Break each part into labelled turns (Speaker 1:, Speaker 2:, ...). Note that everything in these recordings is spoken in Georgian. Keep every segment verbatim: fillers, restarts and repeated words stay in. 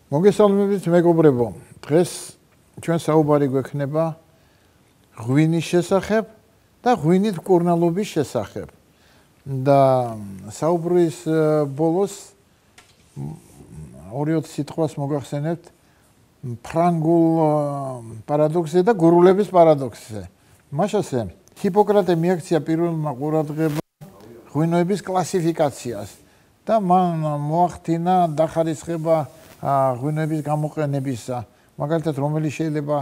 Speaker 1: მოგესალმებით მეგობრებო, დღეს ჩვენ საუბარი გვექნება ღვინის შესახებ და ღვინით მკურნალობის შესახებ. და საუბრის ბოლოს ორი-ოთხ სიტყვას მოგახსენებთ ფრანგულ პარადოქსზე და გურულების პარადოქსზე. მაშასე ჰიპოკრატე მიაქცია პირველმა ყურადღება ღვინოების კლასიფიკაციას და მან მოახდინა დახარისხება ღვინოების გამოყენებისა, მაგალითად რომელიც შეიძლება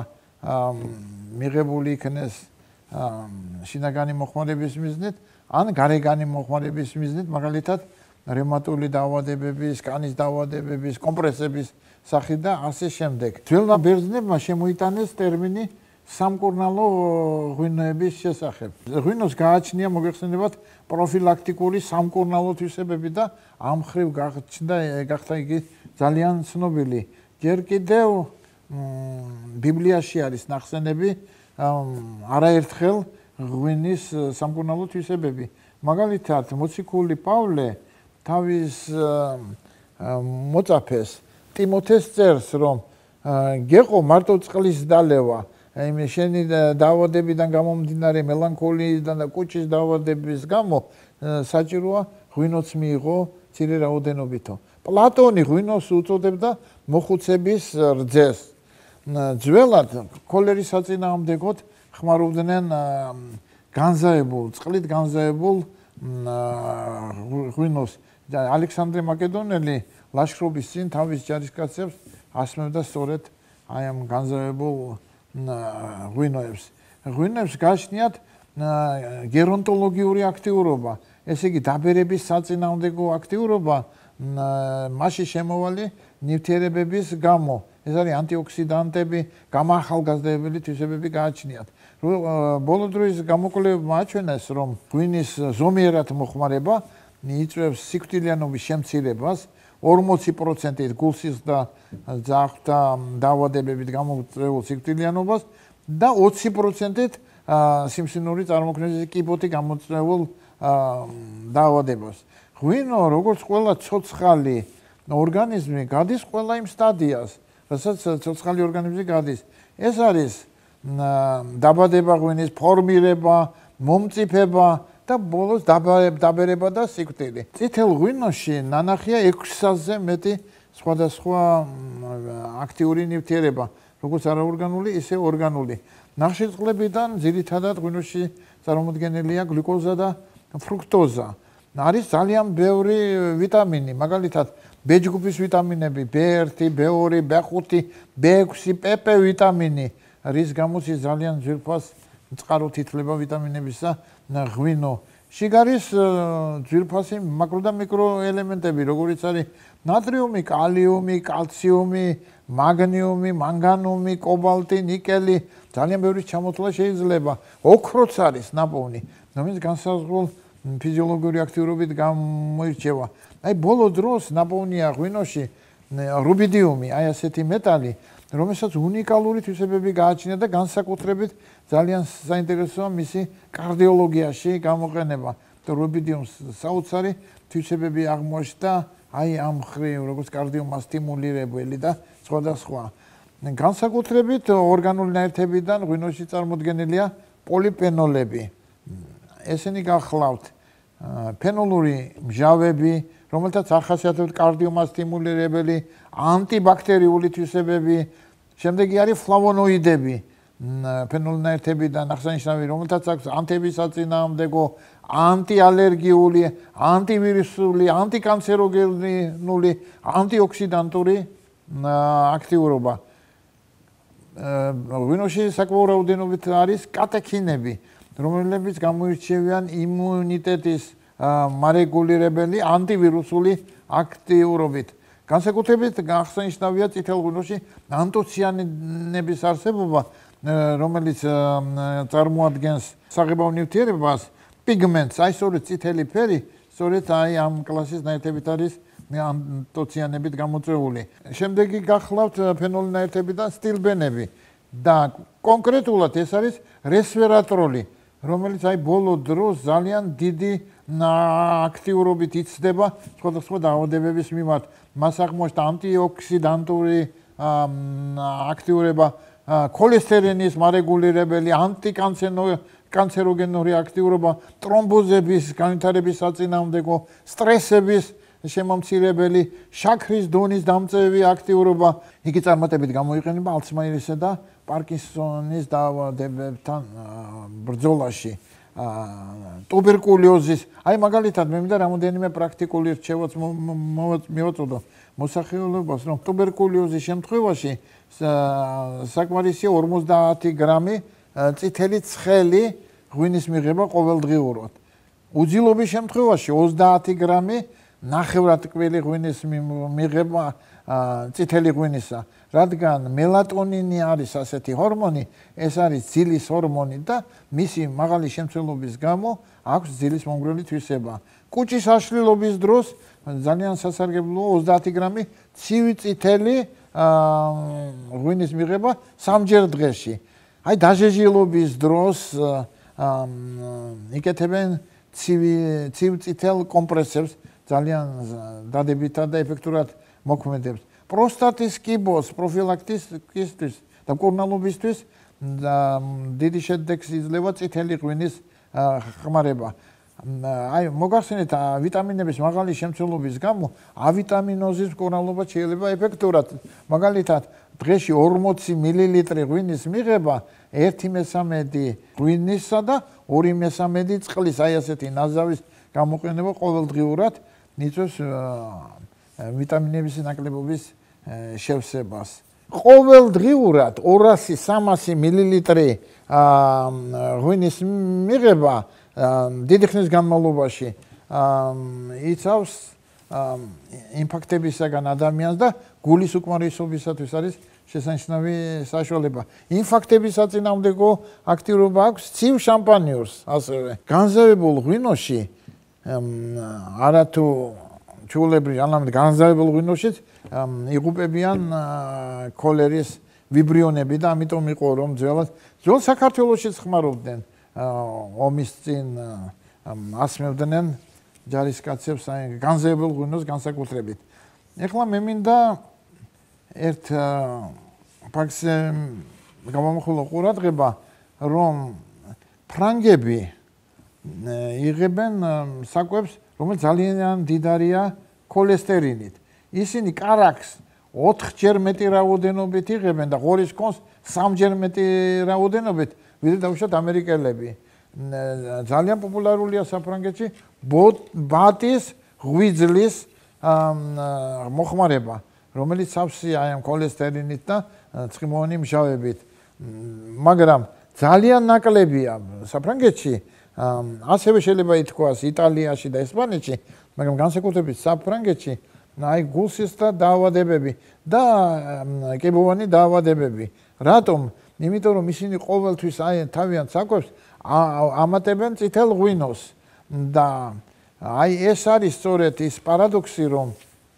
Speaker 1: მიღებული იქნეს შინაგანი მოხმარების მიზნით, ან გარეგანი მოხმარების მიზნით, მაგალითად რევმატული დაავადებების, კანის დაავადებების, კომპრესების სახით და ასე შემდეგ. ძველმა ბერძნებმა შემოიტანეს ტერმინი სამკურნალო ღვინოების შესახებ. ღვინოს გააჩნია მოგეხსენებათ პროფილაქტიკური სამკურნალო თვისებები და ამ ხრივ გაჩნდა გახდა იგი ძალიან ცნობილი. ჯერ კიდევ ბიბლიაში არის ნახსენები არაერთხელ ღვინის სამკურნალო თვისებები. მაგალითად, მოციქული პავლე თავის მოწაფეს ტიმოთეს წერს, რომ გეყო მარტო წყლის დალევა, აი შენი დაავადებიდან გამომდინარე მელანქოლიიდან და კუჭის დაავადების გამო საჭიროა ღვინოც მიიღო მცირე რაოდენობითო. პლატონი ღვინოს უწოდებდა მოხუცების რძეს. ძველად ქოლერის საწინააღმდეგოდ ხმარობდნენ განზაებულ, წყლით განზაებულ ღვინოს. ალექსანდრე მაკედონელი ლაშქრობის წინ თავის ჯარისკაცებს ასმევდა სწორედ აი ამ განზაებულ ღვინოებს. ღვინოებს გააჩნიათ გერონტოლოგიური აქტიურობა, ესე იგი დაბერების საწინააღმდეგო აქტიურობა მასში შემოვალი ნივთიერებების გამო. ეს არის ანტიოქსიდანტები, გამაახალგაზრდებელი თვისებები გააჩნიათ. ბოლო დროის გამოკვლევებმა აჩვენეს, რომ ღვინის ზომიერად მოხმარება იწვევს სიკვდილიანობის შემცირებას, ორმოცი პროცენტით გულსის და ძაღლთა დაავადებებით გამოწვეულ სიკვდილიანობას და ოცი პროცენტით სიმსივნური წარმოქმნის კიბოთი გამოწვეულ დაავადებას. ღვინო, როგორც ყველა ცოცხალი ორგანიზმი, გადის ყველა იმ სტადიას, რასაც ცოცხალი ორგანიზმი გადის. ეს არის დაბადება ღვინის, ფორმირება, მომწიფება და ბოლოს დაბერება და სიკვდილი. წითელ ღვინოში ნანახია ექვსზე მეტი სხვადასხვა აქტიური ნივთიერება, როგორც არაორგანული, ისე ორგანული. ნახშირწყლებიდან ძირითადად ღვინოში წარმოდგენილია გლიკოზა და ფრუქტოზა. არის ძალიან ბევრი ვიტამინი, მაგალითად ბ ჯგუფის ვიტამინები ბ ერთი, ბ ორი, ბ ხუთი, ბ ექვსი, პ პ ვიტამინი, რის გამოც ის ძალიან ძვირფას წყაროდ ითვლება ვიტამინებისა ღვინო. შიგარის ძვირფასი მაკრო და მიკრო ელემენტები, როგორიც არის ნატრიუმი, კალიუმი, კალციუმი, მაგნიუმი, მანგანუმი, კობალტი, ნიკელი, ძალიან ბევრი ჩამოთვლა შეიძლება. ოქროც არის ნაპოვნი, რომელიც განსაზღვრულ ფიზიოლოგიური აქტიურობით გამოირჩევა. აი ბოლო დროს ნაპოვნია ღვინოში რუბიდიუმი, აი ასეთი მეტალი, რომელსაც უნიკალური თვისებები გააჩნია და განსაკუთრებით ძალიან საინტერესოა მისი კარდიოლოგიაში გამოყენება. რუბიდიუმს საოცარი თვისებები აღმოაჩნდა აი ამ ხრივ, როგორც კარდიომასტიმულირებელი და სხვადასხვა. განსაკუთრებით ორგანული ნაერთებიდან ღვინოში წარმოდგენილია პოლიფენოლები. ესენი გახლავთ ფენოლური მჟავები, რომელთაც ახასიათებთ კარდიომასტიმულირებელი, ანტიბაქტერიული თვისებები, შემდეგი არის ფლავონოიდები, ფენოლნაერთებიდან აღსანიშნავი, რომელთაც აქვს ანთების საწინააღმდეგო, ანტიალერგიული, ანტივირუსული, ანტიკანცეროგენული, ანტიოქსიდანტური აქტიურობა. ღვინოში საკმაო რაოდენობით არის კატექინები, რომლებიც გამოირჩევიან იმუნიტეტის მარეგულირებელი ანტივირუსული აქტიურობით. განსაკუთრებით აღსანიშნავია წითელ ღვინოში ანტოციანების არსებობა, რომელიც წარმოადგენს საღებავ ნივთიერებას, პიგმენტს, აი სწორედ წითელი ფერი, სწორედ აი ამ კლასის ნაერთებით არის ანტოციანებით გამოწვეული. შემდეგი გახლავთ ფენოლი ნაერთებიდან სტილბენები და კონკრეტულად ეს არის რესვერატროლი. რომელიც აი ბოლო დროს ძალიან დიდი აქტიურობით იცდება სხვადასხვა დაავადებების მიმართ. მას აღმოჩნდა ანტიოქსიდანტური აქტიურება, ქოლესტერინის მარეგულირებელი, ანტიკანცეროგენური აქტიურობა, ტრომბოზების განვითარების საწინააღმდეგო, სტრესების შემომცირებელი, შაქრის დონის დამწევი აქტიურობა. იგი წარმატებით გამოიყენება ალცჰაიმერისა და პარკინსონის დაავადებებთან ბრძოლაში. ტუბერკულოზის, აი მაგალითად მე მინდა რამოდენიმე პრაქტიკული რჩევაც მივაწოდო მოსახელობას, რომ ტუბერკულოზის შემთხვევაში საკმარისია ორმოცდაათი გრამი წითელი ცხელი ღვინის მიღება ყოველდღიურად. უძილობის შემთხვევაში ოცდაათი გრამი ნახევრადკველი ღვინის მიღება წითელი ღვინისა, რადგან მელატონინი არის ასეთი ჰორმონი, ეს არის ძილის ჰორმონი და მისი მაღალი შემცველობის გამო აქვს ძილის მომგვრელი თვისება. კუჭის აშლილობის დროს ძალიან სასარგებლოა ოცდაათი გრამი ცივი წითელი ღვინის მიღება სამჯერ დღეში. აი დაჟეჟილობის დროს იკეთებენ ცივი ცივ წითელ კომპრესებს, ძალიან დადებითად და ეფექტურად მოქმედებს. პროსტატის კიბოს პროფილაქტიკისთვის და მკურნალობისთვის დიდი შედეგს იძლევა წითელი ღვინის ხმარება. აი მოგახსენეთ, ვიტამინების მაღალი შემცველობის გამო ავიტამინოზის მკურნალობა შეიძლება ეფექტურად. მაგალითად, დღეში ორმოცი მილილიტრი ღვინის მიღება ერთი მესამედი ღვინისა და ორი მესამედი წყლის, აი ასეთი ნაზავის გამოყენება ყოველდღიურად იწვევს ვიტამინების ნაკლებობის შევსებას. ყოველდღიურად ორასი სამასი მილილიტრი ღვინის მიღება დიდი ხნის განმავლობაში იცავს ინფარქტებისაგან ადამიანს და გულის უკმარისობისათვის არის შესანიშნავი საშუალება. ინფარქტების საწინააღმდეგო აქტიურობა აქვს ცივ შამპანიურს ასევე. განზავებულ ღვინოში არათუ ჩვეულებრივ ანამდე განზავებულ ღვინოშიც იღუპებიან ქოლერის ვიბრიონები და ამიტომ იყო რომ ძველად ძველ საქართველოშიც ხმარობდნენ ომის წინ ასმევდნენ ჯარისკაცებს აი განზავებულ ღვინოს განსაკუთრებით. ეხლა მე მინდა ერთ ფაქტზე გამომხვილო ყურადღება, რომ ფრანგები იღებენ საკვებს, რომელიც ძალიან დიდარია ქოლესტერინით. ისინი კარაქს ოთხჯერ მეტი რაოდენობით იღებენ და ღორის კონს სამჯერ მეტი რაოდენობით, ვიდრე დავუშვათ ამერიკელები. ძალიან პოპულარულია საფრანგეთში ბატის ღვიძლის მოხმარება, რომელიც სავსეა ამ ქოლესტერინით და ცხიმოვანი მჟავებით. მაგრამ ძალიან ნაკლებია საფრანგეთში, ასევე შეიძლება ითქვას იტალიაში და ესპანეთში, მაგრამ განსაკუთრებით საფრანგეთში აი გულსის და დაავადებები და კიბოვანი დაავადებები. რატომ? იმიტომ რომ ისინი ყოველთვის აი თავიანთ საკვებს ამატებენ წითელ ღვინოს და აი ეს არის სწორედ ის პარადოქსი, რომ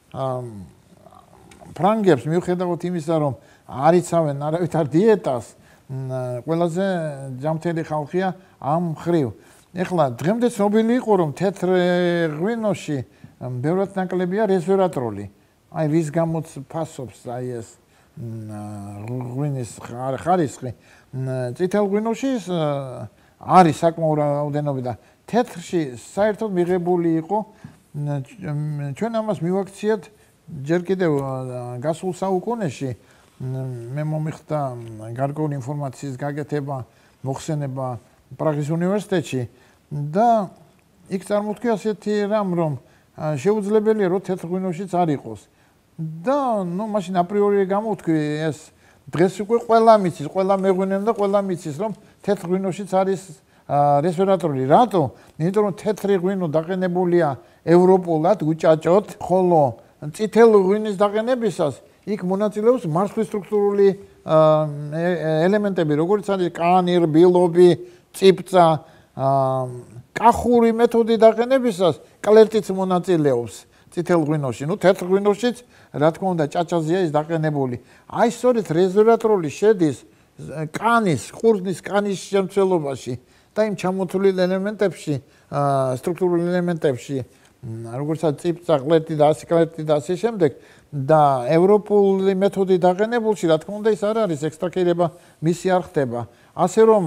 Speaker 1: ფრანგებს მიუხედავად იმისა, რომ არ იცავენ არავითარ დიეტას, ყველაზე ჯანმრთელი ხალხია ამ მხრივ. ეხლა დღემდე ცნობილი იყო, რომ თეთრ ღვინოში ბევრად ნაკლებია რესვერატროლი. აი რის გამოც ფასობს აი ეს ღვინის ხარისხი. წითელ ღვინოში არის საკმაო რაოდენობა და თეთრში საერთოდ მიღებული იყო. ჩვენ ამას მივაქციეთ ჯერ კიდევ გასულ საუკუნეში. მე მომიხდა გარკვეული ინფორმაციის გაკეთება, მოხსენება პრაღის უნივერსიტეტში და იქ წარმოთქვი ასეთი რამ, რომ შეუძლებელია რომ თეთრ ღვინოშიც არ იყოს. და ნუ მაშინ აპრიორი გამოთქვი ეს დღეს უკვე ყველა მიცის, ყველა მეღვინემ და ყველა მიცის, რომ თეთრ ღვინოშიც არის რესვერატროლი. რატო? იმიტომ რომ თეთრი ღვინო დაყენებულია ევროპულად უჭაჭოდ, ხოლო წითელ ღვინის დაყენებისას იქ მონაწილეობს მარცვლის სტრუქტურული ელემენტები, როგორც არის კანი, რბილობი, წიფწა, კახური მეთოდი დაყენებისას კლერტიც მონაწილეობს წითელ ღვინოში. ნუ თეთრ ღვინოშიც რა თქმა უნდა ჭაჭაზეა ის დაყენებული. აი სწორედ რესვერატროლი შედის კანის, ყურძნის კანის შემცველობაში და იმ ჩამოთვლილ ელემენტებში, სტრუქტურულ ელემენტებში, როგორცაც წიფწაღლეთი და ასიკლეთი და ასე შემდეგ და ევროპული მეთოდი დაყენებულში, რა თქმა უნდა, ის არ არის ექსტრაქირება მისი არ ხდება. ასე რომ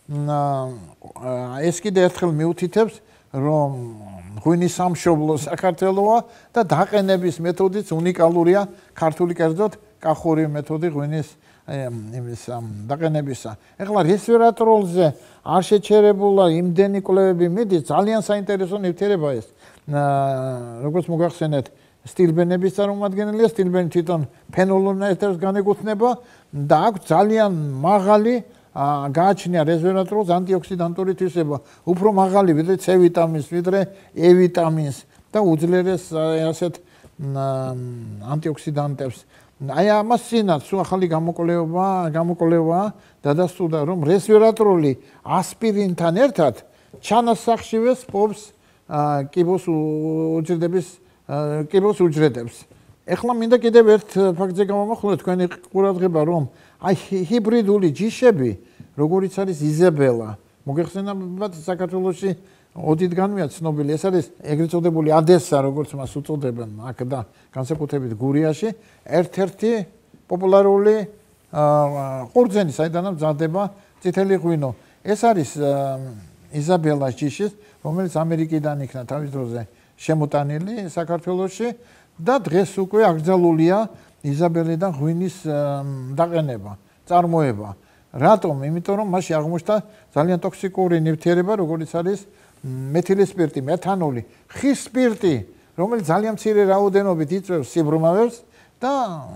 Speaker 1: ეს კიდე ერთხელ მიუთითებს, რომ ღვინის სამშობლო საქართველოა და დაყენების მეთოდიც უნიკალურია ქართული კერძოდ კახური მეთოდი ღვინის იმის დაყენებისა. ეხლა რესვერატროლზე არ შეჩერებულა იმდენი კვლევები მიდის, ძალიან საინტერესო ნივთიერება ეს. როგორც მოგახსენეთ, სტილბენების წარმომადგენელია, სტილბენი თვითონ ფენოლონეთერს განეკუთვნება და აქვს ძალიან მაღალი გააჩნია რესვერატროლს ანტიოქსიდანტური თვისება, უფრო მაღალი ვიდრე C ვიტამინს, ვიდრე E ვიტამინს და უძლიერეს ასეთ ანტიოქსიდანტებს. აი ამას წინათ სულ ახალი გამოკვლევა, გამოკვლევა დადასტურდა, რომ რესვერატროლი ასპირინთან ერთად ჩანასახშივე სპობს კიბოს უჯრედების კიბოს უჯრედებს. ეხლა მინდა კიდევ ერთ ფაქტზე გამომახვილოთ თქვენი ყურადღება, რომ აი ჰიბრიდული ჯიშები, როგორიც არის იზაბელა, მოგეხსენებათ საქართველოში ოდითგანვეა ცნობილი, ეს არის ეგრეთ წოდებული ადესა, როგორც მას უწოდებენ აქ და განსაკუთრებით გურიაში, ერთ-ერთი პოპულარული ყურძენი, საიდანაც მზადდება წითელი ღვინო. ეს არის იზაბელას ჯიშის, რომელიც ამერიკიდან იქნა თავის დროზე შემოტანილი საქართველოში და დღეს უკვე აკრძალულია იზაბელიდან ღვინის დაყენება, წარმოება. რატომ? იმიტომ რომ მასში აღმოჩნდა ძალიან ტოქსიკური ნივთიერება, როგორიც არის მეთილსპირტი, მეთანოლი, ხის სპირტი, რომელიც ძალიან მცირე რაოდენობით იწვევს სიბრმავებს და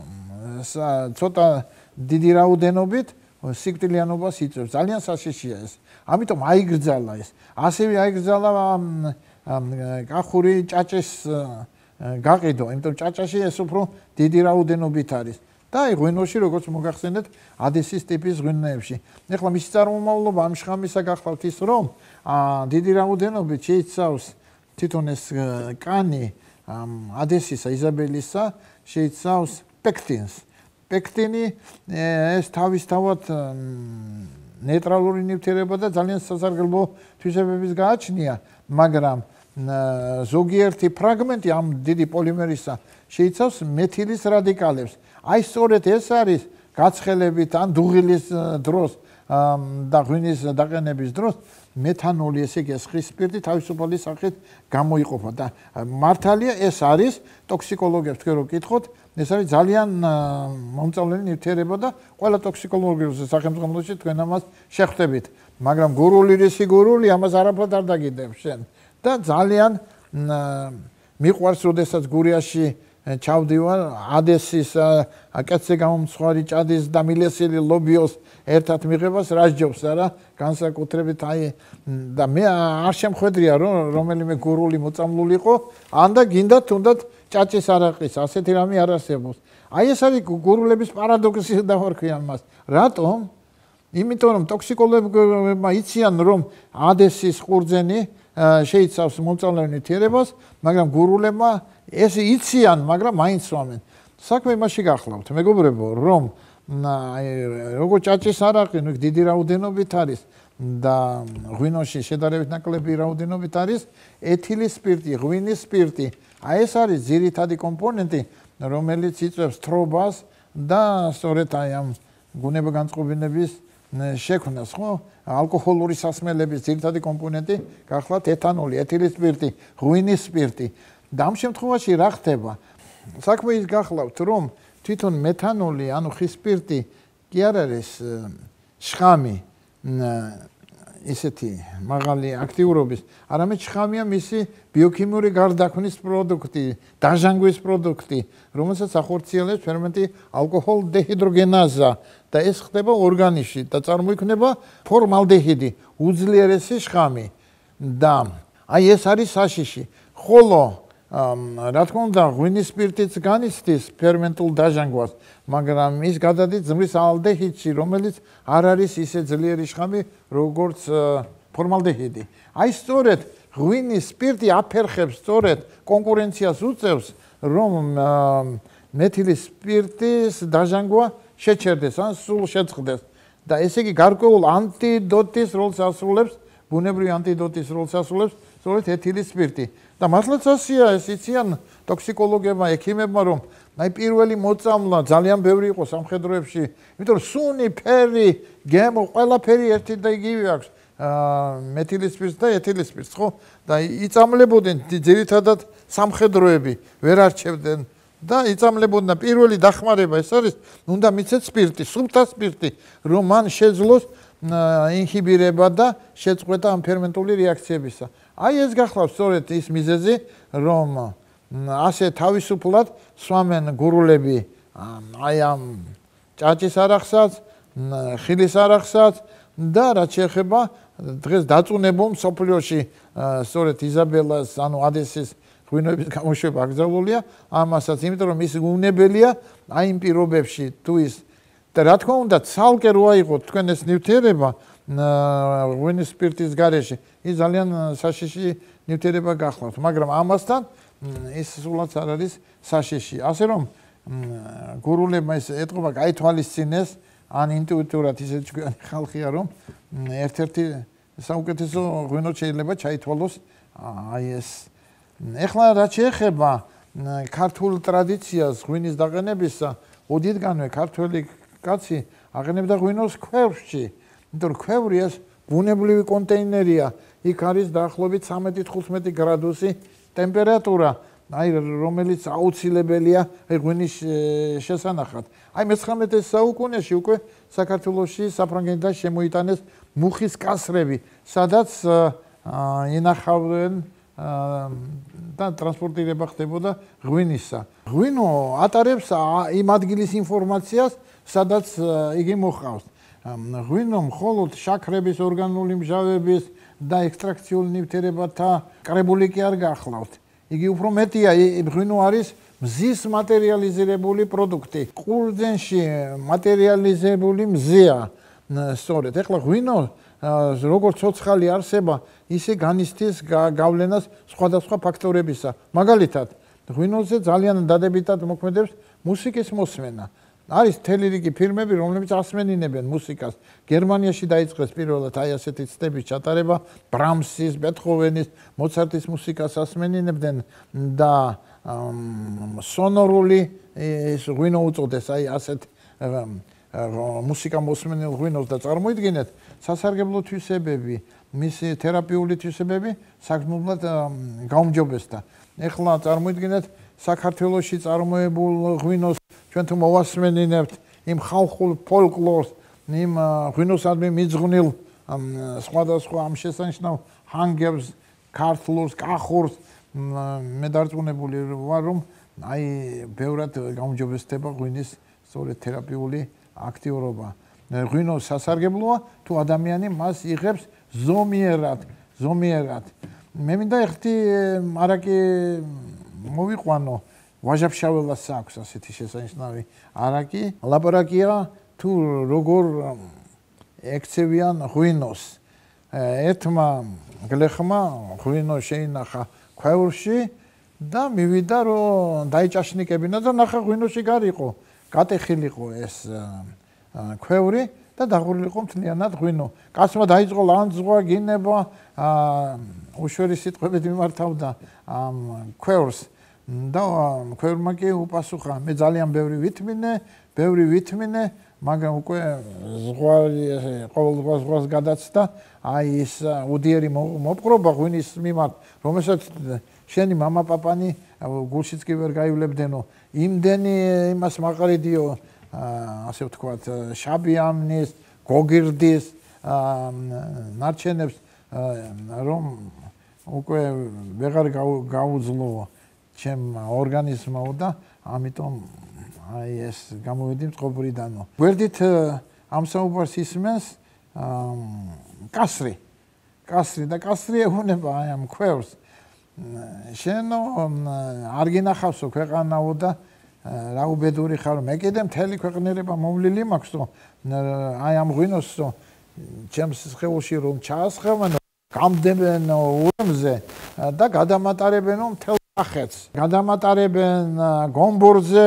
Speaker 1: ცოტა დიდი რაოდენობით სიკვდილიანობას იწვევს. ძალიან საშიშია ეს. ამიტომ აიგრძალა ეს. ასევე აიგრძალა კახური ჭაჭის გაყიდვა, იმიტომ ჭაჭაში ეს უფრო დიდი რაოდენობით არის. და აი ღვინოში, როგორც მოგახსენეთ, ადესის ტიპის ღვინოებში. ეხლა მისი წარმომავლობა ამ შხამისა გახლავთ ის, რომ დიდი რაოდენობით შეიცავს თვითონ ეს კანი ადესისა, იზაბელისა, შეიცავს პექტინს. პექტინი ეს თავისთავად ნეიტრალური ნივთიერება და ძალიან სასარგებლო თვისებების გააჩნია, მაგრამ ზოგიერთი ფრაგმენტი ამ დიდი პოლიმერისა შეიცავს მეთილის რადიკალებს. აი სწორედ ეს არის გაცხელებით ან დუღილის დროს და ღვინის დაყენების დროს მეთანოლი, ესე იგი ხის სპირტი თავისუფალი სახით გამოიყოფა და მართალია ეს არის ტოქსიკოლოგებს თქვენ რო კითხოთ, ეს არის ძალიან მომწავლელი ნივთიერება და ყველა ტოქსიკოლოგიურ სახელმძღვანელოში თქვენ ამას შეხვდებით, მაგრამ გურული რისი გურული ამას არაფრად არ დაგიდებ შენ და ძალიან მიყვარს, როდესაც გურიაში ჩავდივარ ადესის კეთზე გამომცხვარი ჭადის და მილესილი ლობიოს ერთად მიღებას რაჯობს არა განსაკუთრებით აი და მე არ შემხვედრია რომ რომელიმე გურული მოწამლულიყო ან და გინდა თუნდაც ჭაჭის არაყის ასეთი რამე არ არსებობს. აი ეს არის გურულების პარადოქსი დავარქვიან მას. რატომ? იმიტომ რომ ტოქსიკოლოგებმა იციან რომ ადესის ყურძენი შეიცავს მომწავლელ ნივთიერებას, მაგრამ გურულებმა ეს იციან, მაგრამ მაინც სვამენ. საქმე იმაში გახლავთ, მეგობრებო, რომ როგორ ჭაჭის არაყი დიდი რაოდენობით არის და ღვინოში შედარებით ნაკლები რაოდენობით არის ეთილის სპირტი, ღვინის სპირტი. აი ეს არის ძირითადი კომპონენტი, რომელიც იწვევს თრობას და სწორედ აი ამ გუნება-განწყობინების შექმნას, ხო? ალკოჰოლური სასმელების ძირითადი კომპონენტი გახლავთ ეთანოლი, ეთილის სპირტი, ღვინის სპირტი. და ამ შემთხვევაში რა ხდება? საქმე ის გახლავთ, რომ თვითონ მეთანოლი, ანუ ხის სპირტი კი არ არის შხამი ისეთი მაღალი აქტიურობის, არამედ შხამია მისი ბიოქიმიური გარდაქმნის პროდუქტი, დაჟანგვის პროდუქტი, რომელსაც ახორციელებს ფერმენტი ალკოჰოლ დეჰიდროგენაზა და ეს ხდება ორგანიზმში და წარმოიქმნება ფორმალდეჰიდი, უძლიერესი შხამი და აი ეს არის საშიში. ხოლო რა თქმა უნდა, ღვინის სპირტიც განიცდის ფერმენტულ დაჟანგვას, მაგრამ ის გადადის ზმრის ალდეჰიდში, რომელიც არ არის ისე ძლიერი შხამი, როგორც ფორმალდეჰიდი. აი სწორედ ღვინის სპირტი აფერხებს, სწორედ კონკურენციას უწევს, რომ მეთილის სპირტის დაჟანგვა შეჩერდეს ან სულ შეწყდეს. და ესე იგი გარკვეულ ანტიდოტის როლს ასრულებს ბუნებრივი ანტიდოტის როლს ასრულებს სწორედ ეთილის სპირტი. და მართლაც ასეა, ეს იციან ტოქსიკოლოგებმა, ექიმებმა, რომ აი პირველი მოწამლა ძალიან ბევრი იყო სამხედროებში, იმიტომ რომ სუნი, ფერი, გემო, ყველაფერი ერთი და იგივე აქვს. მეთილის სპირტს და ეთილის სპირტს, ხო? და იწამლებოდნენ ძირითადად სამხედროები, ვერ არჩევდნენ და იწამლებოდნენ. პირველი დახმარება ეს არის, უნდა მიცეთ სპირტი, სუფთა სპირტი, რომ მან შეძლოს ინჰიბირება და შეწყვეტა ამ ფერმენტული რეაქციებისა. აი ეს გახლავს სწორედ ის მიზეზი, რომ ასე თავისუფლად სვამენ გურულები აი ამ ჭაჭის არახსაც, ხილის არახსაც და რაც შეეხება დღეს დაწუნებულ მსოფლიოში სწორედ იზაბელას, ანუ ადესის ღვინოების გამოშვება აკრძალულია ამასაც, იმიტომ რომ ის უნებელია აი იმ პირობებში თუ ის და რა თქმა უნდა ცალკე რო აიღოთ თქვენ ეს ნივთიერება ღვინის სპირტის გარეშე, ის ძალიან საშიში ნივთიერება გახლავთ, მაგრამ ამასთან ის სულაც არ არის საშიში. ასე რომ გურულებმა ეს ეტყობა გაითვალისწინეს, ან ინტუიტიურად ისეთ ჩვენი ხალხია, რომ ერთ-ერთი საუკეთესო ღვინო შეიძლება ჩაითვალოს აი ეს. ეხლა რაც შეეხება ქართულ ტრადიციას ღვინის დაყენებისა, ოდითგანვე ქართველი კაცი აყენებდა ღვინოს ქვევრში, იმიტომ რომ ქვევრი ეს ბუნებრივი კონტეინერია, იქ არის დაახლოებით ცამეტი თხუთმეტი გრადუსი ტემპერატურა, აი რომელიც აუცილებელია ღვინის შესანახად. აი მეცხრამეტე საუკუნეში უკვე საქართველოში საფრანგეთიდან შემოიტანეს მუხის კასრები, სადაც ინახავდნენ და ტრანსპორტირება ხდებოდა ღვინისა. ღვინო ატარებს იმ ადგილის ინფორმაციას, სადაც იგი მოჰყავს. ღვინო მხოლოდ შაქრების, ორგანული მჟავების და ექსტრაქციული ნივთიერებათა კრებული კი არ გახლავთ. იგი უფრო მეტია, ღვინო არის მზის მატერიალიზირებული პროდუქტი. ყურძენში მატერიალიზებული მზეა. სწორედ, ეხლა ღვინო როგორც ცოცხალი არსება, ისე განიცდის გავლენას სხვადასხვა ფაქტორებისა. მაგალითად, ღვინოზე ძალიან დადებითად მოქმედებს მუსიკის მოსმენა. არის მთელი რიგი ფილმები, რომლებიც ასმენინებენ მუსიკას. გერმანიაში დაიწყეს პირველად აი ასეთი ცდების ჩატარება, ბრამსის, ბეთჰოვენის, მოცარტის მუსიკას ასმენინებდნენ და სონორული ეს ღვინო უწოდეს აი ასეთ მუსიკა მოსმენილ ღვინოს და წარმოიდგინეთ სასარგებლო თვისებები, მისი თერაპიული თვისებები საგრძნობლად გაუმჯობესდა. ეხლა წარმოიდგინეთ საქართველოში წარმოებულ ღვინოს ჩვენ თუ მოვასმენინებთ იმ ხალხურ ფოლკლორს, იმ ღვინოსადმი მიძღვნილ სხვადასხვა ამ შესანიშნავ ჰანგებს, ქართლურს, კახურს, მე დარწმუნებული ვარ, რომ აი ბევრად გაუმჯობესდება ღვინის სწორედ თერაპიული აქტიურობა. ღვინო სასარგებლოა თუ ადამიანი მას იღებს ზომიერად, ზომიერად. მე მინდა ერთი არაკი მოვიყვანო, ვაჟაფშაველას აქვს ასეთი შესანიშნავი არაკი. ლაპარაკია თუ როგორ ექცევიან ღვინოს. ერთმა გლეხმა ღვინო შეინახა ქვევრში და მივიდა რომ დაიჭაშნიკებინა და ნახა ღვინოში გარიყო, გატეხილიყო ეს ქვევრი და დაღურილიყო მთლიანად ღვინო. კაცმა დაიწყო ლანძღვა, გინება, უშვერი სიტყვებით მიმართავდა ამ ქვევრს და ქვევრმა კი უპასუხა, მე ძალიან ბევრი ვითმინე, ბევრი ვითმინე, მაგრამ უკვე ზღვარი ყოველ ზღვას გადაცდა, აი ის უდიერი მოპყრობა ღვინის მიმართ, რომელსაც შენი მამა პაპანი გულშიც კი ვერ გაივლებდენო, იმდენი იმას მაყრიდიო, ასე ვთქვათ, შაბი ამნის, გოგირდის ნარჩენებს, რომ უკვე ვეღარ გაუძლო ჩემ ორგანიზმო და ამიტომ აი ეს გამოვედი მწყობრიდანო. გვერდით ამ საუბარს ისმენს კასრი. კასრი და კასრი ეუბნება აი ამ ქვევრს. შენო არ გინახავსო ქვეყანაო და რა უბედური ხარ, მე კიდე მთელი ქვეყნიერება მოვლილი მაქვსო, აი ამ ღვინოსო ჩემს სხეულში რომ ჩაასხევანო, გამდებენო ურემზე და გადამატარებენო მთელ კახეთს. გადამატარებენ გომბურზე,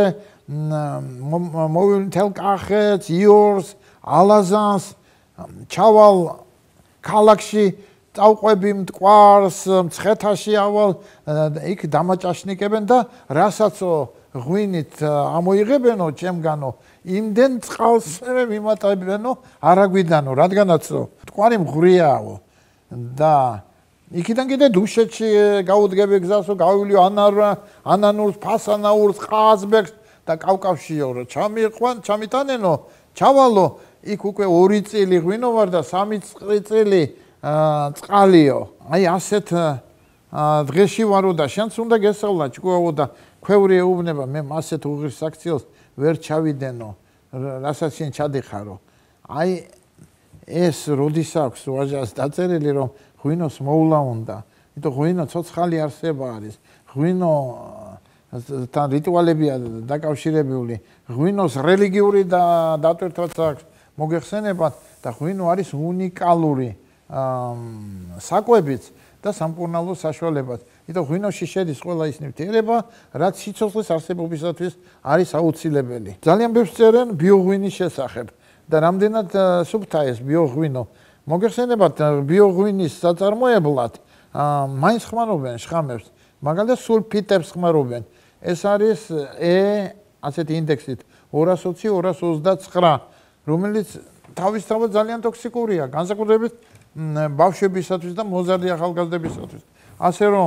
Speaker 1: მოვიდნენ მთელ კახეთს, იორს, ალაზანს, ჩავალ ქალაქში წავყვები მტკვარს, მცხეთაში ავალ, იქ დამაჭაშნიკებენ და რასაც ღვინით ამოიღებენო ჩემგანო, იმდენ წყალსვე მიმატებენო, არა გვიდანო, რადგანაც მტკვარი მღვრიაო და იქიდან კიდე დუშეთში გაუდგები გზასო, გავივლიო ანანურს, ფასანაურს, ყაზბეგს და კავკავშიო, რომ ჩამიყვან, ჩამიტანენო, ჩავალო, იქ უკვე ორი წელი ღვინო ვარ და სამი წელი წყალიო. აი ასეთ დღეში ვარო და შენც უნდა გესწავლა ჭკუაო და ქვევრი ეუბნება, მე ასეთ უღირს აქციელს ვერ ჩავიდენო, რასაც შენ ჩადიხარო. აი ეს როდის აქვს ვაჟას დაწერილი, რომ ღვინოს მოვლა უნდა. იმიტომ ღვინო ცოცხალი არსება არის. ღვინო თან რიტუალებია დაკავშირებული. ღვინოს რელიგიური და დატვირთვაც აქვს მოგეხსენებათ და ღვინო არის უნიკალური საკვებიც და სამკურნალო საშუალებაც. იმიტომ ღვინოში შედის ყველა ის ნივთიერება, რაც სიცოცხლის არსებობისათვის არის აუცილებელი. ძალიან ბევრს წერენ ბიოღვინის შესახებ და რამდენად სუფთა ეს ბიოღვინო. მოგეხსენებათ ბიოღვინის საწარმოებლად მაინც ხმარობენ შხამებს, მაგალითად სულფიტებს ხმარობენ. ეს არის E ასეთი ინდექსით ორას ოცი ორას ოცდაცხრა, რომელიც თავისთავად ძალიან ტოქსიკურია, განსაკუთრებით ბავშვებისათვის და მოზარდი ახალგაზრდებისათვის. ასე რომ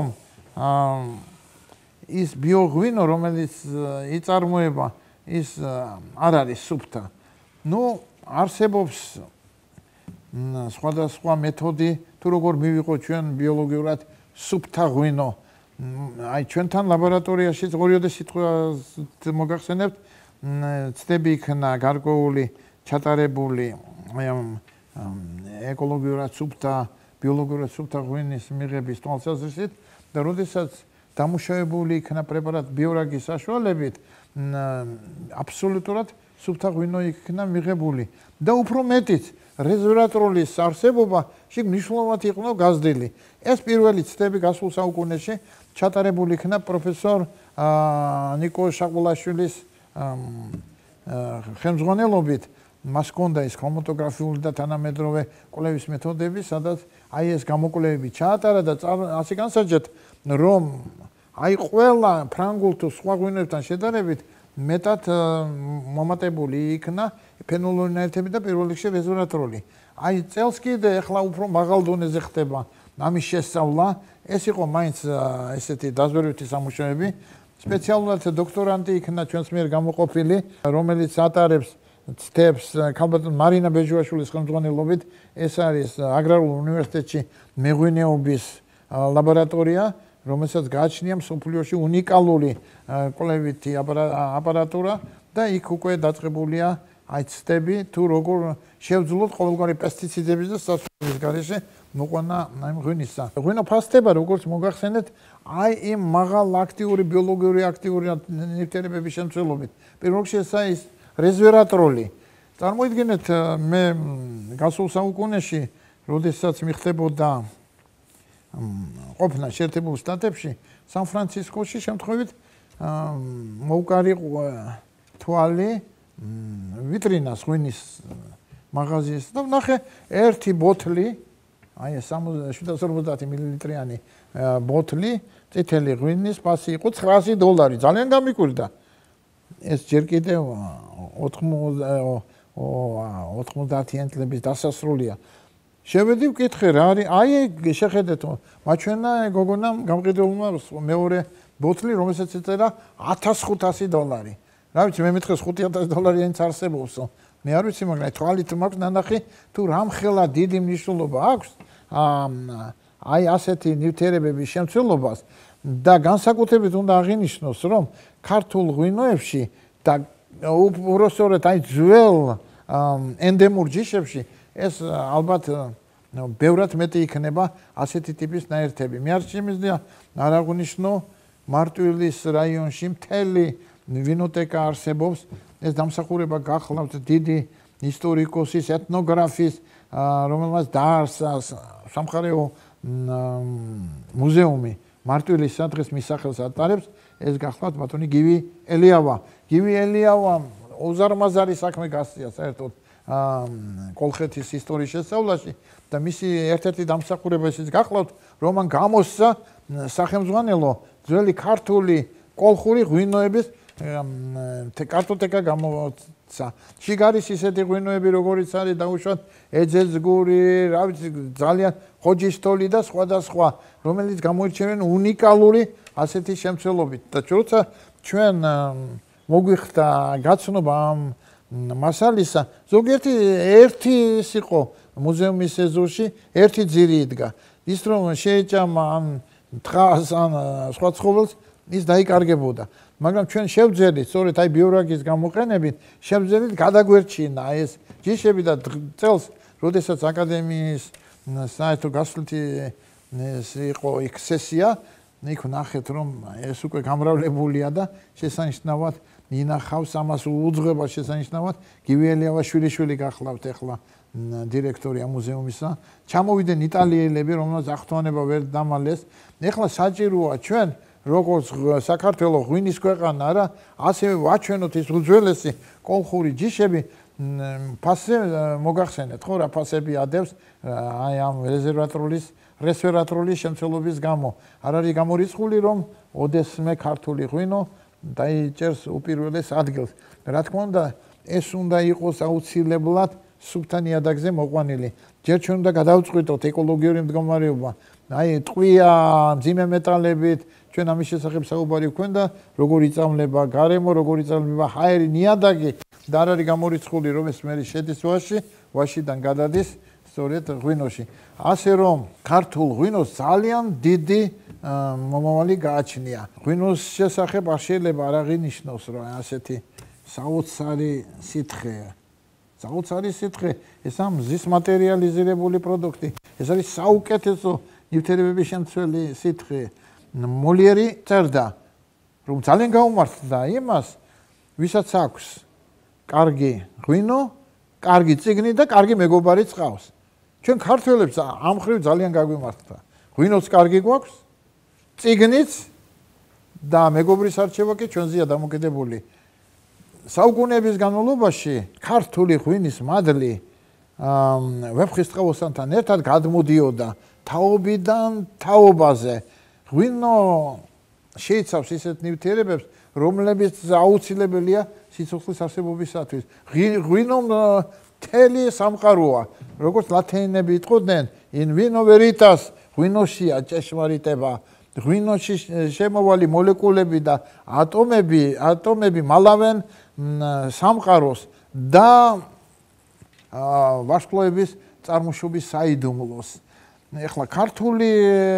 Speaker 1: ის ბიოღვინო, რომელიც იწარმოება, ის არ არის სუფთა. ნუ არსებობს სხვადასხვა მეთოდი, თუ როგორ მივიღოთ ჩვენ ბიოლოგიურად სუფთა ღვინო. აი ჩვენთან ლაბორატორიაში ორიოდე სიტყვას მოგახსენებთ, ცდები იქნა გარკვეული ჩატარებული ეკოლოგიურად სუფთა, ბიოლოგიურად სუფთა ღვინის მიღების თვალსაზრისით და როდესაც დამუშავებული იქნა პრეპარატ ბიორაგის საშუალებით, აბსოლუტურად სუფთა ღვინო იქნა მიღებული და უფრო მეტიც რეზვერატროლის არსებობა შიგ მნიშვნელოვნად იყო გაზრდილი. ეს პირველი ცდები გასულ საუკუნეში ჩატარებული იქნა პროფესორ ნიკო შაყულაშვილის ხელმძღვანელობით. მას ჰქონდა ის ქრომატოგრაფიული და თანამედროვე კვლევის მეთოდები, სადაც აი ეს გამოკვლევები ჩაატარა და ასე განსაჯეთ, რომ აი ყველა ფრანგულ თუ სხვა ღვინოებთან შედარებით მეტად მომატებული იქნა ფენოლუინაირები და პირველ რიგში რეზვერატროლი. აი წელს კიდე ახლა უფრო მაღალ დონეზე ხდება ამის შესწავლა. ეს იყო მაინც ესეთი დაზვერვითი სამუშაოები. სპეციალურად დოქტორანტი იქნა ჩვენს მიერ გამოყოფილი, რომელიც ატარებს ცდებს ქალბატონ მარინა ბეჟუაშვილის ხელმძღვანელობით. ეს არის აგრარულ უნივერსიტეტში მეღვინეობის ლაბორატორია, რომელსაც გააჩნია მსოფლიოში უნიკალური კვლევითი აპარატურა და იქ უკვე დაწყებულია აი ცდები, თუ როგორ შევძლოთ ყოველგვარი პესტიციდების და სასწავლებლის გარეშე მოყვანა აი ღვინისა. ღვინო ფასდება, როგორც მოგახსენეთ, აი იმ მაღალ აქტიური ბიოლოგიური აქტიური ნივთიერებების შემცველობით. პირველ რიგში ეს არის რეზვერატროლი. წარმოიდგინეთ, მე გასულ საუკუნეში, როდესაც მიხდებოდა ყოფნა შეერთებულ შტატებში, სან-ფრანცისკოში შემთხვევით მოვკარი თვალი ვიტრინას ღვინის მაღაზიას და ვნახე ერთი ბოთლი, აი შვიდას ორმოცდაათი მილilitrიანი ბოთლი წითელი ღვინის ფასი იყო ცხრაასი დოლარი, ძალიან გამიკვირდა. ეს ჯერ კიდევ ოთხმოცდაათიანი წლების დასასრულია. შევედი ვკითხე რა არის, აი შეხედეთ, მაჩვენა გოგონამ გამყიდველმა მეორე ბოთლი, რომელსაც ეწერა ათას ხუთასი დოლარი. რა ვიცი, მე მითხეს ხუთი ათასი დოლარი ენც არსებობსო. მე არ ვიცი, მაგრამ თვალით მაქვს ნანახი, თუ რამხელა დიდი მნიშვნელობა აქვს აი ასეთი ნივთიერებების შემცველობას და განსაკუთრებით უნდა აღინიშნოს, რომ ქართულ ღვინოებში და უბრალოდ აი ძველ ენდემურ ჯიშებში ეს ალბათ ბევრად მეტი იქნება ასეთი ტიპის ნაერთები. მე არ შემიძლია არ აღვნიშნო მარტვილის რაიონში მთელი ვინოტეკა არსებობს. ეს დამსახურება გახლავთ დიდი ისტორიკოსის, ეთნოგრაფის, რომელმაც დაარსა სამხარეო მუზეუმი მარტვილის სადღეს მის სახელს ატარებს. ეს გახლავთ ბატონი გივი ელიავა. გივი ელიავა უზარმაზარი საქმე გასწია საერთოდ კოლხეთის ისტორიის შესწავლაში და მისი ერთ-ერთი დამსახურება ისიც გახლავთ, რომ მან გამოსცა სახელმძღვანელო ძველი ქართული კოლხური ღვინოების კარტოტეკა გამოცა. შიგ არის ისეთი ღვინოები, როგორიც არის დაუშვათ ეძეძგური, რა ვიცი, ძალიან ხოჯისტოლი და სხვადასხვა, რომელიც გამოირჩევიან უნიკალური ასეთი შემცველობით. და როცა ჩვენ მოგვიხდა გაცნობა ამ მასალისა, ზოგიერთი ერთი ის იყო მუზეუმის ეზოში, ერთი ძირი იდგა. ის რომ შეეჭამა ამ თხას ან სხვა ცხოველს, ის დაიკარგებოდა. მაგრამ ჩვენ შევძელით, სწორედ აი ბიორაგის გამოყენებით, შევძელით გადაგვერჩინა ეს ჯიშები და წელს, როდესაც აკადემიის საერთო გასვლითი ეს იყო იქ სესია, იქ ნახეთ რომ ეს უკვე გამრავლებულია და შესანიშნავად ინახავს ამას უძღვება შესანიშნავად გივი ელიავაშვილიშვილი გახლავთ ახლა დირექტორი ამ მუზეუმისა. ჩამოვიდნენ იტალიელები, რომელსაც აღთვალება ვერ დამალეს. ახლა საჭიროა ჩვენ როგორც საქართველოს ღვინის ქვეყანა არა, ასევე ვაჩვენოთ ის უძველესი კოლხური ჯიშები, ფასზე მოგახსენეთ, ხო, რა ფასები ადევს აი ამ რეზერვატროლის რესვერატროლის შემცველობის გამო. არ არის გამორიცხული, რომ ოდესმე ქართული ღვინო დაიჭერს უპირველეს ადგილს. რა თქმა უნდა, ეს უნდა იყოს აუცილებლად სუფთა ნიადაგზე მოყვანილი. ჯერ ჩვენ უნდა გადავწყვიტოთ ეკოლოგიური მდგომარეობა. აი ტყვია, მძიმე მეტალებით, ჩვენ ამის შესახებ საუბარი გვქონდა, როგორ იწამლება გარემო, როგორ იწამლება ჰაერი, ნიადაგი და არ არის გამორიცხული, რომ ეს მერი შედის ვაში, ვაშიდან გადადის სწორედ ღვინოში. ასე რომ ქართულ ღვინოს ძალიან დიდი მომავალი გააჩნია. ღვინოს შესახებ არ შეიძლება არ აღინიშნოს, რომ ასეთი საოცარი სითხეა. საოცარი სითხე, ეს ამ მზის მატერიალიზირებული პროდუქტი. ეს არის საუკეთესო ნივთიერებების შემცველი სითხე. მოლიერი წერდა, რომ ძალიან გაუმართლა იმას, ვისაც აქვს კარგი ღვინო, კარგი წიგნი და კარგი მეგობარი წყავს. ჩვენ ქართველებს ამ ხრივ ძალიან გაგვიმართლა. ღვინოც კარგი გვაქვს, წიგნიც და მეგობრის არჩევა კი ჩვენზეა დამოკიდებული. საუკუნეების განმავლობაში ქართული ღვინის მადლი ვეფხისტყაოსანთან ერთად გადმოდიოდა თაობიდან თაობაზე. ღვინო შეიცავს ისეთ ნივთიერებებს, რომლებიც აუცილებელია სიცოცხლის არსებობისათვის. ღვინო მთელი სამყაროა, როგორც ლათინები იტყოდნენ, in vino veritas, ღვინოშია ჭეშმარიტება. ღვინოში შემოვალი მოლეკულები და ატომები, ატომები მალავენ სამყაროს და ვარსკვლავების წარმოშობის საიდუმლოს. ეხლა ქართული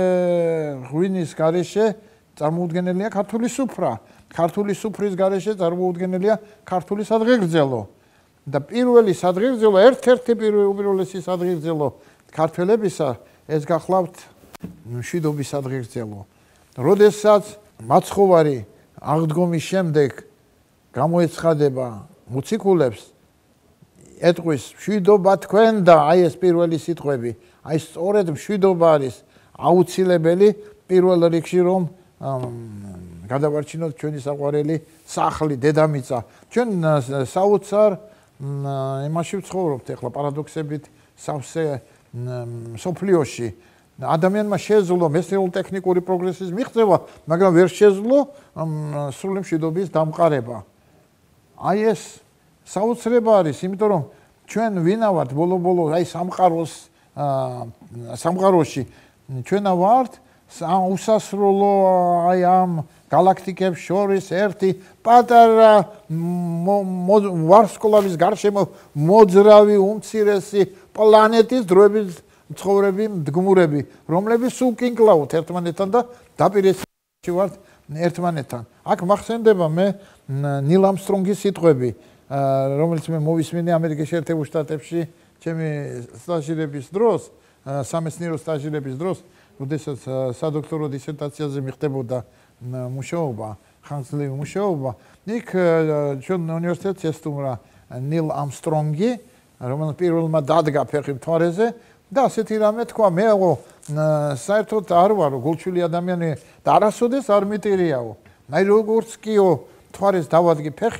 Speaker 1: ღვინის გარეშე წარმოუდგენელია ქართული სუფრა. ქართული სუფრის გარეშე წარმოუდგენელია ქართული სადღეგრძელო. და პირველი სადღეგრძელო, ერთ-ერთი პირველი სადღეგრძელო ქართველებისა ეს გახლავთ მშვიდობის სადღეგრძელო. როდესაც მაცხოვარი აღდგომის შემდეგ გამოეცხადება მოციქულებს, ეტყვის მშვიდობა თქვენ და აი ეს პირველი სიტყვები, აი სწორედ მშვიდობა არის აუცილებელი პირველ რიგში, რომ გადავარჩინოთ ჩვენი საყვარელი სახლი, დედამიწა. ჩვენ საოცარ იმაში ვცხოვრობთ ახლა პარადოქსებით სავსე სოფლიოში. ადამიანმა შეძლო მეცნიერულ-ტექნიკური პროგრესის მიღწევა, მაგრამ ვერ შეძლო სრული მშვიდობის დამყარება. აი ეს საოცრება არის, იმიტომ რომ ჩვენ ვინა ვართ ბოლო-ბოლო აი სამყაროს სამყაროში ჩვენა ვართ უსასრულო აი ამ galaktikებს შორის ერთი პატარა ვარსკვლავის გარშემო მოძრავი უმცირესი პლანეტის დროების მცხოვრები მდგმურები, რომლებიც სულ კინკლავთ ერთმანეთთან და დაპირისპირებაში ვართ ერთმანეთთან. აქ მახსენდება მე ნილ ამსტრონგის სიტყვები, რომელიც მე მოვისმინე ამერიკის შეერთებულ შტატებში ჩემი სტაჟირების დროს, სამეცნიერო სტაჟირების დროს, როდესაც სადოქტორო დისერტაციაზე მიხდებოდა მუშაობა, ხანგრძლივი მუშაობა. იქ ჩვენ უნივერსიტეტს ესტუმრა ნილ ამსტრონგი, რომელიც პირველმა დადგა ფეხი მთვარეზე და ასეთი რამე თქვა, მე საერთოდ არ ვარო გულჩვილი ადამიანი და არასოდეს არ მიტირიაო. აი როგორც კიო მთვარეს დავადგი ფეხიო,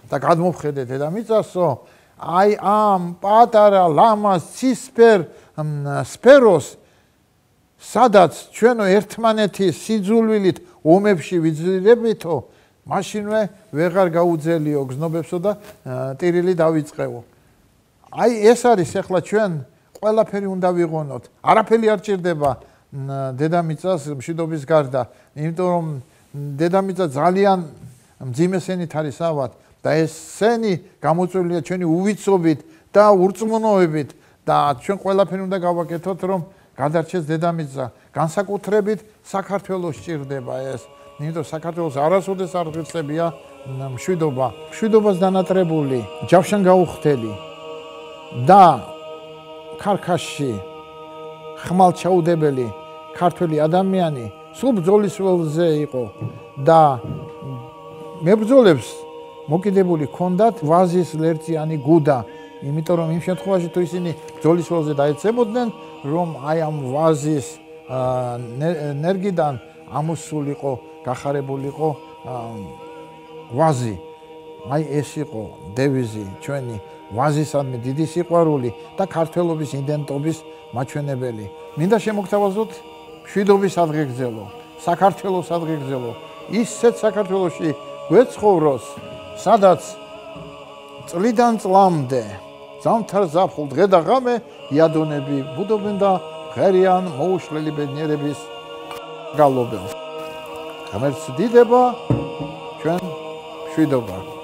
Speaker 1: და გადმოვხედე დედამიწასო, აი ამ პატარა ლამას ცისფერ სფეროს, სადაც ჩვენო ერთმანეთის სიძულვილით ომებში ვიძირებითო, მაშინვე ვეღარ გაუძელიო გზნობებსო და ტირილი დავიწყეო. აი ეს არის ახლა ჩვენ ყველაფერი უნდა ვიღონოთ. არაფერი არ ჭირდება დედამიწას მშვიდობის გარდა, იმიტომ რომ დედამიწა ძალიან მძიმე სენით არის ავად და ეს სენი გამოწვეულია ჩვენი უვიცობით და ურწმუნოებით და ჩვენ ყველაფერი უნდა გავაკეთოთ, რომ გადარჩეს დედამიწა. განსაკუთრებით საქართველოს ჭირდება ეს. იმიტომ საქართველოს არასოდეს არ ღირსებია მშვიდობა. მშვიდობას დანატრებული, ჯავშან გაუხდელი და ქარქაშში ხმალჩაუდებელი ქართველი ადამიანი სულ ბრძოლის ველზე იყო და მებრძოლებს მოკიდებული ჰქონდათ ვაზის ლერწიანი გუდა, იმიტომ რომ იმ შემთხვევაში თუ ისინი ბრძოლის ველზე დაეცემოდნენ, რომ აი ამ ვაზის ენერგიდან ამოსულიყო, გახარებულიყო ვაზი. აი ეს იყო დევიზი ჩვენი, ვაზისადმი დიდი სიყვარული და ქართველობის იდენტობის მაჩვენებელი. მინდა შემოგთავაზოთ მშვიდობის ადგილგზელო, საქართველოს ადგილგზელო, ისეთ საქართველოში გვეცხოვროს, სადაც წლიდან წლამდე ზამთარ ზაფხულ დღე და ღამე იადონები ბუდობენ და ღერიან მოუშლელი ბედნიერების გალობენ. ღმერთს დიდება ჩვენ მშვიდობა.